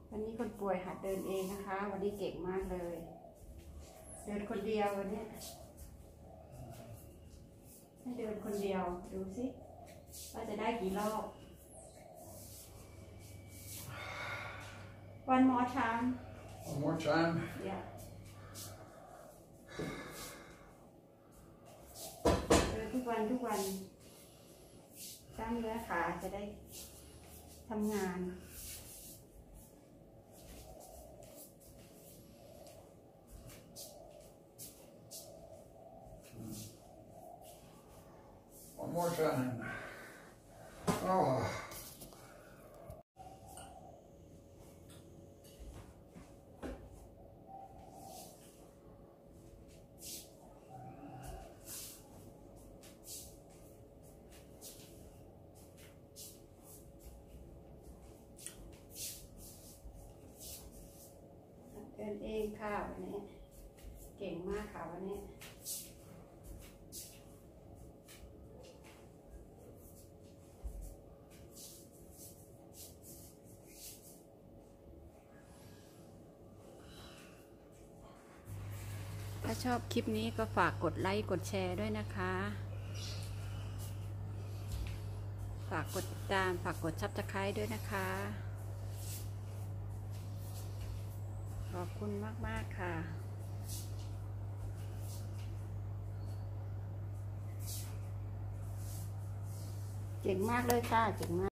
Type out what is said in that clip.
วันนี้คนป่วยหัดเดินเองนะคะวันนี้เก่งมากเลยเดินคนเดียววันนี้ให้เดินคนเดียวดูสิว่าจะได้กี่รอบ One more time One more time yeah เดินทุกวันกล้ามเนื้อขาจะได้ทำงาน One more time oh เดินเองค่ะวันนี้เก่งมากค่ะวันนี้ถ้าชอบคลิปนี้ก็ฝากกดไลค์กดแชร์ด้วยนะคะฝากกดติดตามฝากกดSubscribeด้วยนะคะขอบคุณมากๆค่ะเก่งมากเลยค่ะเก่งมาก